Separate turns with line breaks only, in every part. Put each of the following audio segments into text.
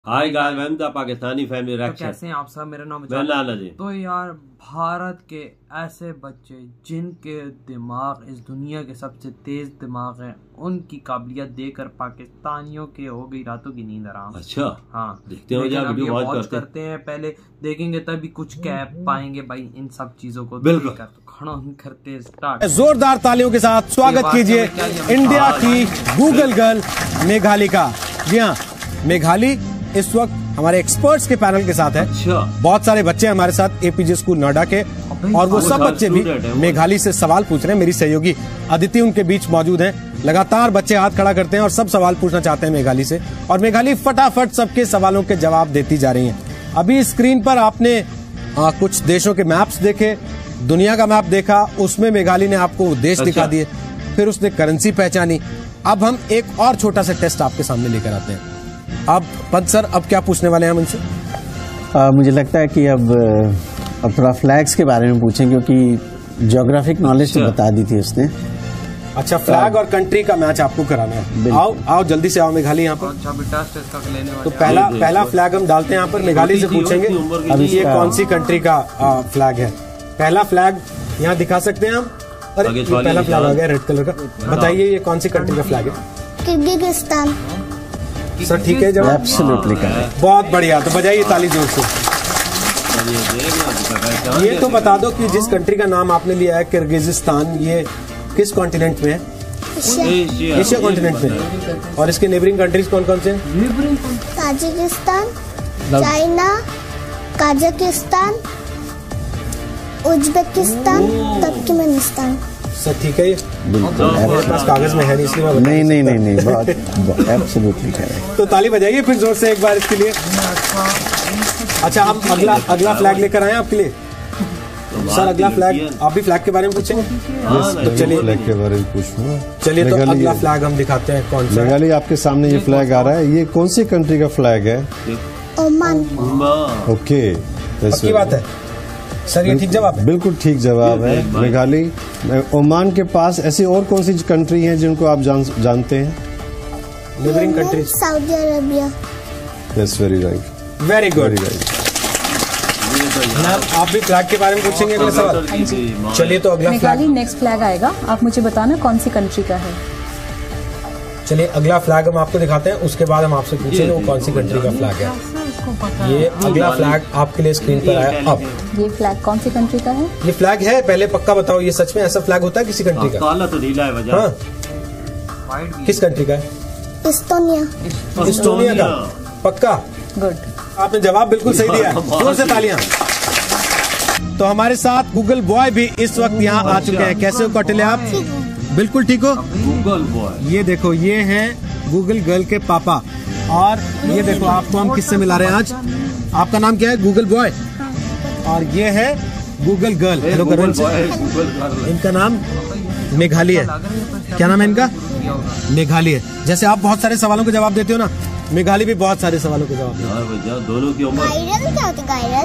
हाय guys, मैं the Pakistani family reaction.
तो कैसे हैं आप सब? मेरा नाम
है।
तो यार, भारत के ऐसे बच्चे जिनके दिमाग इस दुनिया के सबसे तेज दिमाग हैं, उनकी काबिलियत देखकर पाकिस्तानियों के हो गई रातों की नींद आराम।
अच्छा,
हाँ,
देखते हो या वीडियो वॉच
करते हैं। पहले देखेंगे तभी कुछ कह पाएंगे भाई इन सब चीजों को।
बिल्कुल
खड़ा करते स्टार्ट।
जोरदार तालियों के साथ स्वागत कीजिए इंडिया की गूगल गर्ल मेघाली का। जी हाँ, मेघाली इस वक्त हमारे एक्सपर्ट्स के पैनल के साथ है।
अच्छा।
बहुत सारे बच्चे हमारे साथ एपीजे स्कूल नोएडा के, और वो सब बच्चे भी मेघाली से सवाल पूछ रहे हैं। मेरी सहयोगी अदिति उनके बीच मौजूद हैं। लगातार बच्चे हाथ खड़ा करते हैं और सब सवाल पूछना चाहते हैं मेघाली से, और मेघाली फटाफट सबके सवालों के जवाब देती जा रही हैं। अभी स्क्रीन पर आपने कुछ देशों के मैप्स देखे, दुनिया का मैप देखा, उसमें मेघाली ने आपको देश दिखा दिए, फिर उसने करेंसी पहचानी। अब हम एक और छोटा सा टेस्ट आपके सामने लेकर आते हैं। अब पंत सर, अब क्या पूछने वाले हैं हम इनसे?
मुझे लगता है कि अब थोड़ा फ्लैग्स के बारे में पूछें, क्योंकि ज्योग्राफिक नॉलेज तो बता दी थी उसने।
अच्छा, फ्लैग और कंट्री का मैच आपको कराना है। आओ जल्दी से आओ मेघाली यहाँ पर। तो पहला फ्लैग हम डालते हैं यहाँ पर। मेघाली से पूछेंगे अभी ये कौन सी कंट्री का फ्लैग है। पहला फ्लैग यहाँ दिखा सकते हैं हम। अरे पहला फ्लैग आ गया रेड कलर का। बताइए ये कौन सी कंट्री का फ्लैग है?
किर्गिस्तान।
सर ठीक है जवाब?
Absolutely correct.
बहुत बढ़िया, तो बजाइए ताली जोर से। ये तो बता दो कि जिस कंट्री का नाम आपने लिया है किर्गिस्तान, ये किस कॉन्टिनेंट में है? एशिया कॉन्टिनेंट में। और इसके नेबरिंग कंट्रीज कौन कौन से हैं?
Tajikistan, China, Kazakhstan, Uzbekistan, Turkmenistan.
Sir ठीक है, ये मेरे पास कागज में है नहीं, इसलिए
नहीं बहुत एब्सोल्युटली करेक्ट।
तो ताली बजाइए फिर जोर से एक बार इसके लिए। अच्छा, हम अगला फ्लैग लेकर आए आपके लिए। सर अगला फ्लैग, आप भी फ्लैग के बारे में पूछेंगे?
तो चलिए फ्लैग के बारे में पूछूंगा।
चलिए, तो अगला फ्लैग हम दिखाते हैं कौन सा।
मेघाली, आपके सामने ये फ्लैग आ रहा है, ये कौन सी कंट्री का फ्लैग है?
ओमान।
ओके,
अच्छी बात है सर, ये ठीक जवाब है?
बिल्कुल ठीक जवाब है मेघाली। ओमान के पास ऐसी और कौन सी कंट्री हैं जिनको आप जानते हैं?
Neighbouring countries.
Saudi Arabia.
That's very right.
Very good. Ma'am, आप भी फ्लैग के बारे में पूछेंगे अगले सवाल? चलिए, तो अगला फ्लैग
नेक्स्ट फ्लैग आएगा, आप मुझे बताना कौन सी कंट्री का है।
चलिए, अगला फ्लैग हम आपको दिखाते हैं, उसके बाद हम आपसे पूछेंगे वो कौन सी कंट्री का फ्लैग है। ये अगला फ्लैग आपके लिए स्क्रीन पर आया। अब
ये फ्लैग कौन सी कंट्री का है?
ये फ्लैग है, पहले पक्का बताओ, ये सच में ऐसा फ्लैग होता है किसी कंट्री का?
काला तो नीला है वजह।
हाँ, किस कंट्री का है?
इस्टोनिया।
इस्टोनिया का? पक्का?
गुड,
आपने जवाब बिल्कुल सही दिया, जोर से तालियां। तो हमारे साथ गूगल बॉय भी इस वक्त यहाँ आ चुके हैं। कैसे हो कौटिल्य आप? बिल्कुल ठीक हो।
गूगल बॉय,
ये देखो, ये हैं गूगल गर्ल के पापा, और ये देखो आपको हम किससे मिला रहे हैं आज। आपका नाम क्या है? गूगल बॉय, और ये है Google girl. Hello Karan ji. इनका नाम मेघाली है। क्या नाम है इनका? मेघाली है। जैसे आप बहुत सारे सवालों के जवाब देते हो ना, मेघाली भी बहुत सारे सवालों के जवाब देते हैं।
दोनों की उम्र।
गायरल क्या होता है?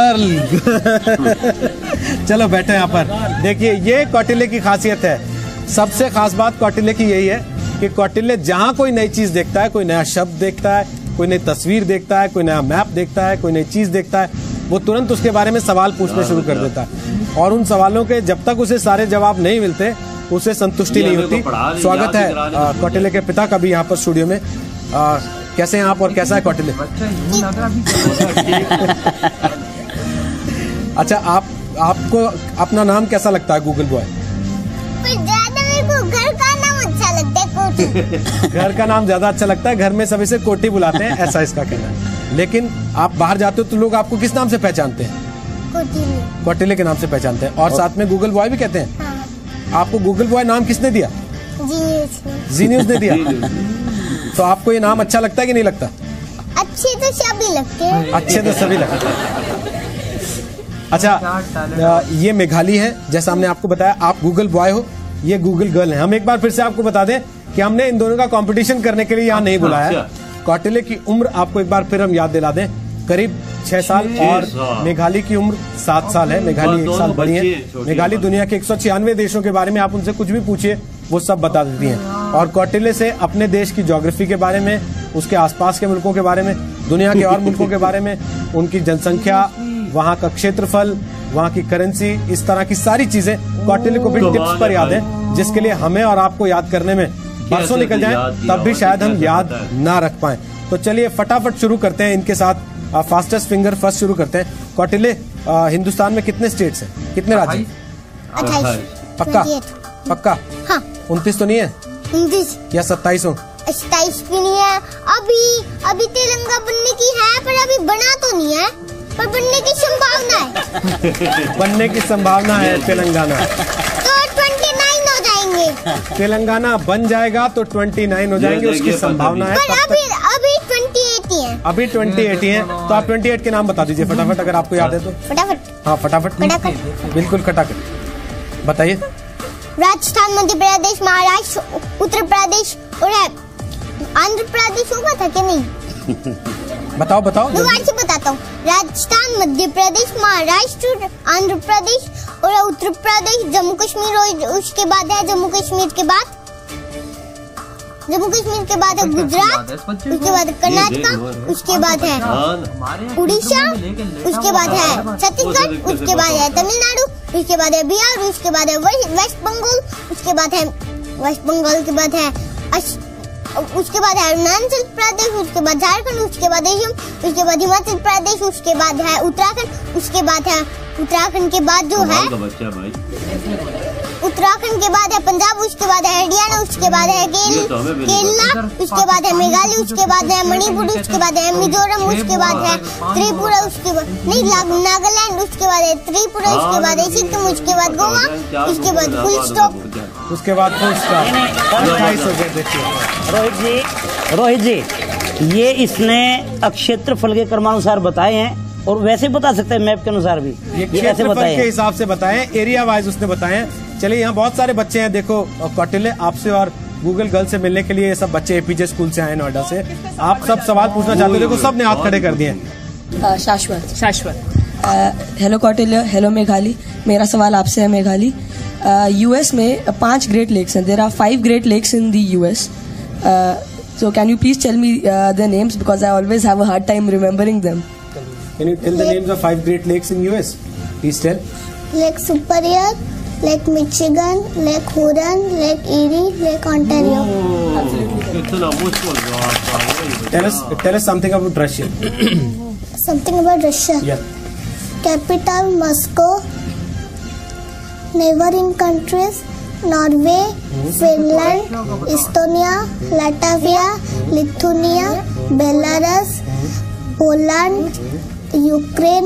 गर्ल। चलो बैठो यहाँ पर। देखिए, ये कौटिल्य की खासियत है। सबसे खास बात कौटिल्य की यही है कि कौटिल्य जहाँ कोई नई चीज देखता है, कोई नया शब्द देखता है, कोई नई तस्वीर देखता है, कोई नया मैप देखता है, कोई नई चीज देखता है, वो तुरंत उसके बारे में सवाल पूछना शुरू कर देता है, और उन सवालों के जब तक उसे सारे जवाब नहीं मिलते उसे संतुष्टि नहीं होती। स्वागत है कौटिल्य के पिता का भी यहाँ पर स्टूडियो में। कैसे हैं आप और कैसा है कौटिल्य? अच्छा, आपको अपना नाम कैसा लगता है गूगल बॉय? घर का नाम ज्यादा अच्छा लगता है। घर में सभी से कोटी बुलाते हैं, ऐसा इसका कहना है। लेकिन आप बाहर जाते हो तो लोग आपको किस नाम से पहचानते हैं? कौटिल्य के नाम से पहचानते हैं, और साथ में गूगल बॉय भी कहते हैं। हाँ। आपको गूगल बॉय नाम किसने दिया? जी न्यूज ने दिया। तो आपको ये नाम अच्छा लगता है कि नहीं लगता?
अच्छे तो सभी लगते हैं।
अच्छे तो सभी लगते हैं। अच्छा, ये मेघाली है, जैसा हमने आपको बताया। आप गूगल बॉय हो, ये गूगल गर्ल है। हम एक बार फिर से आपको बता दें कि हमने इन दोनों का कंपटीशन करने के लिए यहाँ नहीं बुलाया है। कौटिल्य की उम्र आपको एक बार फिर हम याद दिला दें, करीब 6 साल, और मेघाली की उम्र 7 साल है। मेघाली 1 साल बड़ी है। मेघाली दुनिया के 196 देशों के बारे में आप उनसे कुछ भी पूछिए, वो सब बता देती हैं। और कौटिल्य से अपने देश की ज्योग्राफी के बारे में, उसके आसपास के मुल्कों के बारे में दुनिया के और मुल्कों के बारे में, उनकी जनसंख्या, वहाँ का क्षेत्रफल, वहाँ की करेंसी, इस तरह की सारी चीजें कौटिल्य को भी टिप्स पर याद है, जिसके लिए हमें और आपको याद करने में बरसों निकल जाएं, तब भी शायद हम याद ना रख पाएं। तो चलिए फटाफट शुरू करते हैं इनके साथ। फास्टेस्ट फिंगर फर्स्ट शुरू करते हैं। कौटिल्य, हिंदुस्तान में कितने स्टेट्स हैं, कितने राज्य?
28।
पक्का? पक्का?
हाँ।
29 तो नहीं है
29
या 27 हो?
27 भी नहीं है। अभी तेलंगाना बनने की है, पर अभी बना तो नहीं है, पर बनने की संभावना है।
बनने की संभावना है तेलंगाना।
तो 29 हो जाएंगे।
तेलंगाना बन जाएगा तो 29 हो जाएंगे, उसकी संभावना है।
पर अभी 28 ही है।
अभी 28 ही है। तो आप 28 के नाम बता दीजिए फटाफट, अगर आपको याद है तो।
फटाफट।
हाँ फटाफट, बिल्कुल खटाखट बताइए।
राजस्थान, मध्य प्रदेश, महाराष्ट्र, उत्तर प्रदेश और आंध्र प्रदेश होगा था क्या? नहीं,
बताओ बताओ।
दोबारा से बताता हूँ। राजस्थान, मध्य प्रदेश, महाराष्ट्र, आंध्र प्रदेश और उत्तर प्रदेश, जम्मू कश्मीर और उसके बाद है जम्मू कश्मीर के बाद है गुजरात, उसके बाद कर्नाटका, उसके बाद है उड़ीसा, उसके बाद है छत्तीसगढ़, उसके बाद है तमिलनाडु, उसके बाद है बिहार, उसके बाद है वेस्ट बंगाल, उसके बाद है वेस्ट बंगाल के बाद है उसके बाद है अरुणाचल प्रदेश, उसके बाद झारखंड, उसके बाद असम, उसके बाद हिमाचल प्रदेश, उसके बाद है उत्तराखंड, उसके बाद है उत्तराखंड के बाद जो है उत्तराखंड के बाद है पंजाब, उसके बाद है हरियाणा, उसके बाद है केरला, उसके बाद है मेघालय, उसके बाद है मणिपुर, उसके बाद है मिजोरम, उसके बाद है त्रिपुरा, उसके बाद नहीं नागालैंड, उसके बाद है त्रिपुरा, उसके बाद है सिक्किम, उसके बाद गोवा, उसके बाद फुल स्टॉप,
उसके बाद फुल स्टॉप।
रोहित जी ये इसने क्षेत्रफल के क्रमानुसार बताए हैं और वैसे बता सकते हैं मैप के अनुसार भी,
ये क्षेत्रफल के हिसाब से बताए, एरिया वाइज उसने बताए हैं। चलिए यहाँ बहुत सारे बच्चे हैं, देखो कौटिल्य आपसे और गूगल गर्ल से मिलने के लिए ये सब बच्चे एपीजे स्कूल से आए नोएडा से। आप सब सवाल पूछना चाहते हो, देखो सब ने हाथ खड़े कर दिए।
शाश्वत। Hello Kautilya, hello Meghali. मेरा सवाल आपसे है मेघाली। यूएस में 5 ग्रेट लेक्स हैं। There are 5 great lakes in the US. So can you please tell me their names, because I always have a hard time remembering them.
Can you tell the names of 5 great lakes in US? Please tell.
Lake Superior, Lake Michigan, Lake Huron, Lake Erie, Lake Ontario.
Tell us something about Russia.
Something about Russia.
Yeah.
Capital Moscow. Neighboring countries: Norway, Finland, Estonia, Latvia, Lithuania, Belarus, Poland, Ukraine,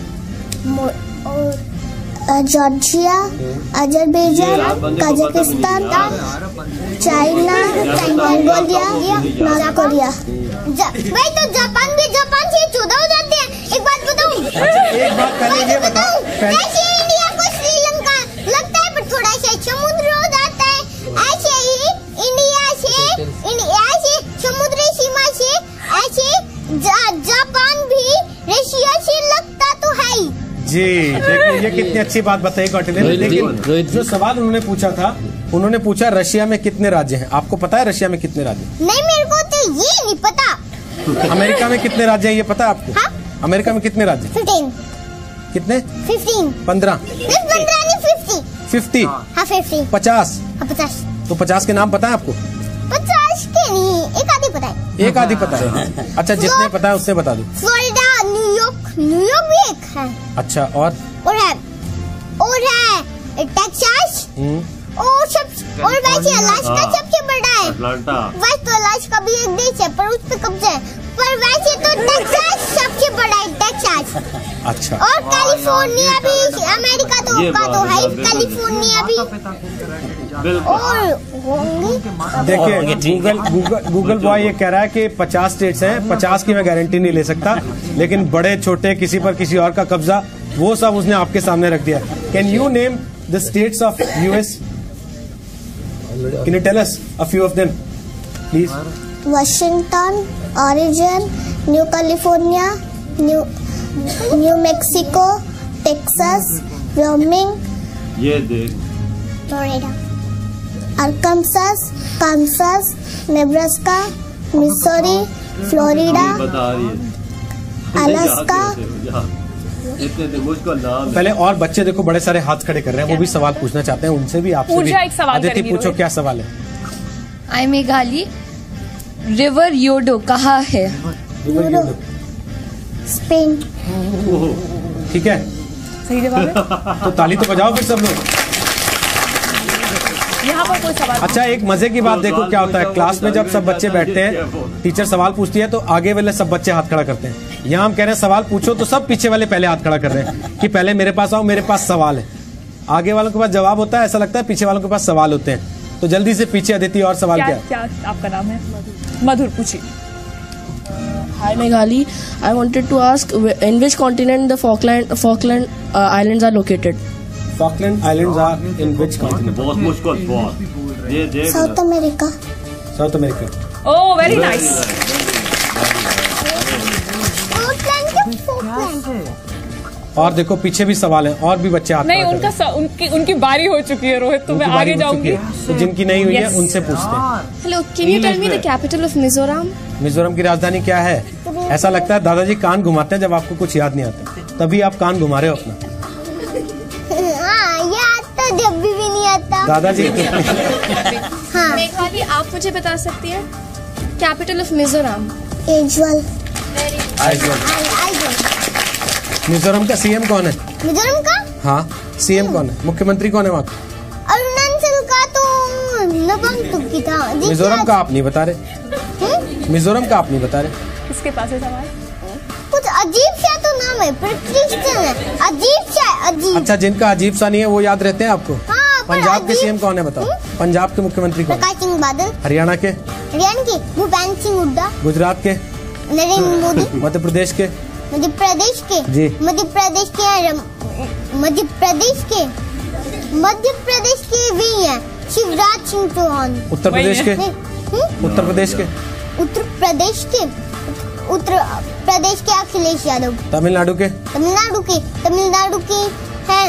Georgia, Azerbaijan, Kazakhstan, China, Mongolia, North Korea. भाई तो Japan से 14 हो जाते हैं। एक बात बताऊं?
एक बात पहले ये बताओ।
ऐसे इंडिया को श्रीलंका लगता है, पर थोड़ा सा समुद्र हो जाता है। ऐसे ही इंडिया से समुद्री सीमा से ऐसे जापान भी रशिया से लगता तो है ही।
जी देखिए ये कितनी अच्छी बात बताई कौटिल्य। लेकिन जो सवाल उन्होंने पूछा था, उन्होंने पूछा रशिया में कितने राज्य हैं। आपको पता है रशिया में कितने राज्य?
नहीं, मेरे को तो ये नहीं पता।
अमेरिका में कितने राज्य हैं ये पता है आपको?
हाँ?
अमेरिका में कितने राज्य?
15।
कितने?
15।
15
नहीं 50।
50?
हाँ 50।
50?
हाँ 50।
तो 50 के नाम पता है आपको?
50 के नहीं, एक आधी पता है।
एक आधी पता है? अच्छा जितने पता है उससे बता दो।
फ्लोरिडा, न्यूयॉर्क भी एक है।
अच्छा और
है टेक्सास और वैसे अलास्का सबसे बड़ा है। वैसे तो अलास्का भी एक देश है पर उस पे कब्जा है, पर वैसे तो टेक्सास सबसे बड़ा है, टेक्सास।
अच्छा
और कैलिफोर्निया भी, अमेरिका तो है, कैलिफोर्निया भी और
देखिए गूगल बॉय ये कह रहा है कि 50 स्टेट्स हैं। 50 की मैं गारंटी नहीं ले सकता, लेकिन बड़े छोटे किसी पर किसी और का कब्जा वो सब उसने आपके सामने रख दिया। Can you name the states of US? Can you tell us a few of them please?
Washington, Oregon, New California, New Mexico, Texas, Wyoming,
ये देख
Florida, Arkansas, Kansas, Nebraska, Missouri, Florida,
बता रही है
अलास्का।
इतने मुझको नाम।
पहले और बच्चे देखो बड़े सारे हाथ खड़े कर रहे हैं, वो भी सवाल पूछना चाहते हैं, उनसे भी आपसे भी।
एक सवाल
अदिति पूछो, क्या सवाल है?
आई मेघाली, रिवर योडो कहाँ है?
स्पेन।
ठीक है,
सही जवाब है।
तो ताली तो बजाओ फिर सब लोग।
यहाँ पर कोई सवाल।
अच्छा, एक मजे की बात देखो क्या होता है क्लास में, जब सब बच्चे बैठते हैं, टीचर सवाल पूछती है तो आगे वाले सब बच्चे हाथ खड़ा करते हैं। यहाँ हम कह रहे हैं सवाल पूछो तो सब पीछे वाले पहले हाथ खड़ा कर रहे हैं कि पहले मेरे पास आओ, मेरे पास सवाल है। आगे वालों के पास जवाब होता है, ऐसा लगता है पीछे वालों के पास सवाल होते हैं। तो जल्दी से पीछे अदिति, और सवाल क्या
आपका नाम है? मधुर, पूछिए।
Hi Meghali, I wanted to ask in which continent the Falkland Islands are located?
Falkland Islands are in which continent?
बहुत मुश्किल सवाल ये देख।
South America.
South America.
Oh very nice.
और देखो पीछे भी सवाल है, और भी बच्चे हाथ
नहीं, उनकी बारी हो चुकी है रोहित, तो मैं आगे जाऊंगी।
तो जिनकी नहीं हुई है उनसे पूछते हैं।
Hello, can you tell me the capital of Mizoram?
Mizoram की राजधानी क्या है? ऐसा लगता है दादाजी कान घुमाते हैं जब आपको कुछ याद नहीं आता, तभी आप कान घुमा रहे हो अपना।
याद तो जब भी नहीं आता
दादाजी।
हाँ।
मेघाली, आप मुझे बता सकती हैं कैपिटल ऑफ मिजोरम?
एजवल।
मिजोरम का सीएम कौन है?
मिजोरम का?
हाँ, सीएम कौन है? मुख्यमंत्री कौन है वहाँ?
अरुणाचल का तो नबंग तुकी था।
मिजोरम का आप नहीं बता रहे। मिजोरम का आप नहीं बता रहे।
किसके पास है सवाल?
कुछ अजीब सा तो नाम है, अजीब सा, अजीब।
अच्छा, जिनका अजीब सा नहीं है वो याद रहते हैं आपको?
हाँ,
पंजाब के सीएम कौन है बताओ? पंजाब के मुख्यमंत्री कौन?
प्रकाश सिंह बादल।
हरियाणा के?
हरियाणा के भूपेंद्र सिंह हुड्डा।
गुजरात के?
नरेंद्र मोदी।
मध्य प्रदेश के?
मध्य प्रदेश के?
जी।
मध्य प्रदेश के भी हैं शिवराज सिंह चौहान।
उत्तर प्रदेश के? उत्तर प्रदेश के? उत्तर प्रदेश के अखिलेश यादव। तमिलनाडु के?
तमिलनाडु के हैं।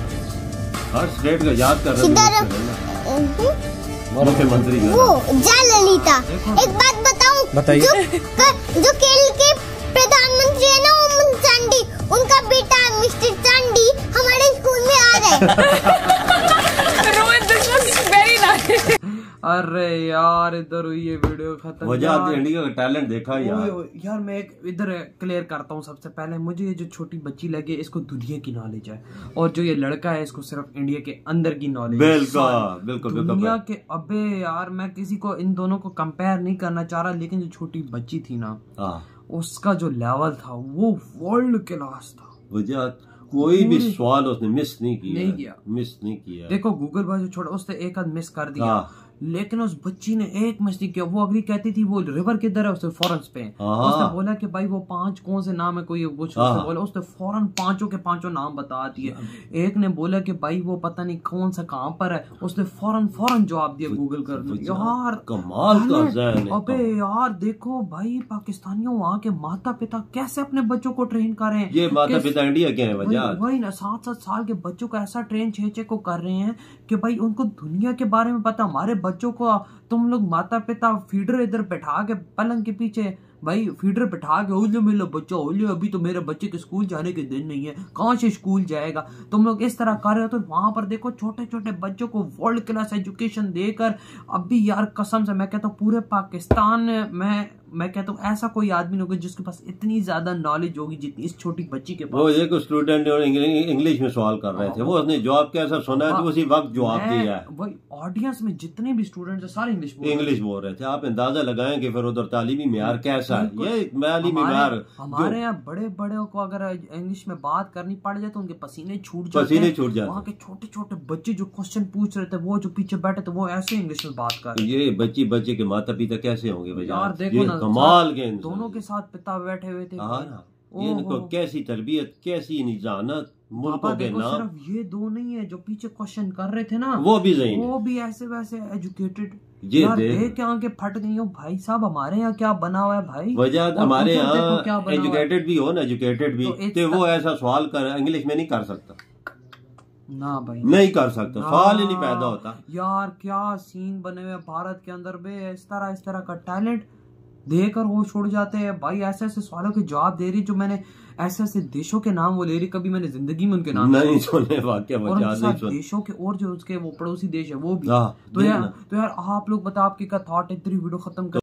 हर स्टेट का याद कर रहे मुख्यमंत्री
वो जयललिता। एक बात बताऊं?
बताइए।
जो केरल के प्रधानमंत्री है ना, ओमन चांडी, उनका बेटा मिस्टर चांडी हमारे स्कूल में आ रहा है।
Rohit, this was very nice.
अरे यार, इधर हुई ये वीडियो खत्म।
वजह इंडिया का टैलेंट देखा
यार मैं एक इधर क्लियर करता हूँ। सबसे पहले मुझे ये जो छोटी बच्ची लगे, इसको दुनिया की नॉलेज है, और जो ये लड़का है इसको सिर्फ इंडिया के अंदर की नॉलेज है।
बिल्कुल
दुनिया के। अबे यार, मैं किसी को इन दोनों को कंपेयर नहीं करना चाह रहा, लेकिन जो छोटी बच्ची थी ना, उसका जो लेवल था वो वर्ल्ड क्लास था।
वजह कोई भी सवाल उसने मिस नहीं किया।
देखो गूगल पर जो छोड़ा, उसने एक आध मिस कर दिया, लेकिन उस बच्ची ने एक मिस नहीं किया। वो अगली कहती थी वो रिवर किधर है, उसने फौरन पे उसने बोला कि भाई वो 5 कौन से नाम है, कोई कुछ बोला, उसने फौरन 5 के 5 नाम बता दिए। एक ने बोला कि भाई वो पता नहीं कौन सा कहाँ पर है, उसने फौरन जवाब दिया गूगल करने। यार
कमाल का ज़हन है।
अबे यार देखो भाई, पाकिस्तानियों वहाँ के माता पिता कैसे अपने बच्चों को ट्रेन कर रहे हैं।
ये माता पिता इंडिया के हैं
वही ना, 7-7 साल के बच्चों को ऐसा ट्रेन 6 को कर रहे हैं कि भाई उनको दुनिया के बारे में पता। हमारे बच्चों को तुम लोग माता पिता फीडर इधर बैठा के पलंग के पीछे, भाई फीडर बैठा के ओले मेरा बच्चा ओले, अभी तो मेरे बच्चे के स्कूल जाने के दिन नहीं है, कहाँ से स्कूल जाएगा। तुम लोग इस तरह कर रहे हो। तो वहां पर देखो छोटे छोटे बच्चों को वर्ल्ड क्लास एजुकेशन देकर, अभी यार कसम से मैं कहता हूँ पूरे पाकिस्तान में मैं कहता हूँ ऐसा कोई आदमी नहीं होगा जिसके पास इतनी ज्यादा नॉलेज होगी जितनी इस छोटी बच्ची के पास।
वो एक स्टूडेंट इंग्लिश में सवाल कर रहे थे, वो उसने जवाब कैसा सुना है तो उसी वक्त जवाब दिया है।
वही ऑडियंस में जितने भी स्टूडेंट्स हैं सारे
इंग्लिश बोल रहे थे। आप अंदाजा लगाएं कि फिर उधर तालीमी मेयार कैसा है। ये माली मेयार
हमारे यहाँ बड़े बड़े को अगर इंग्लिश में बात करनी पड़ जाए तो उनके पसीने छूट जाते हैं। वहाँ के छोटे छोटे बच्चे जो क्वेश्चन पूछ रहे थे, वो जो पीछे बैठे थे, वो ऐसे इंग्लिश में बात कर रहे।
ये बच्चे के माता पिता कैसे होंगे
यार? देखो ना,
कमाल के
दोनों के साथ पिता बैठे हुए थे।
ये इनको कैसी तरबियत, कैसी निजानत, मुल्कों के नाम।
सिर्फ ये दो नहीं है जो पीछे क्वेश्चन कर रहे थे ना,
वो भी सही,
वो भी ऐसे वैसे एजुकेटेड।
यार
देख के आंखें फट गई हो भाई साहब। हमारे यहाँ क्या बना हुआ है भाई?
वजह हमारे यहाँ एजुकेटेड भी हो ना, एजुकेटेड भी तो वो ऐसा सवाल कर इंग्लिश में नहीं कर सकता
ना भाई,
नहीं कर सकता, सवाल ही नहीं पैदा होता।
यार क्या सीन बने हुए भारत के अंदर बे, इस तरह का टैलेंट देकर वो छोड़ जाते हैं। भाई ऐसे ऐसे सवालों के जवाब दे रही, जो मैंने ऐसे ऐसे देशों के नाम वो ले रही, कभी मैंने जिंदगी में उनके नाम
नहीं सुने, वाकई
देशों के, और जो उसके वो पड़ोसी देश है वो भी। तो यार आप लोग बताओ, आपकी क्या थॉट है? तेरी वीडियो खत्म कर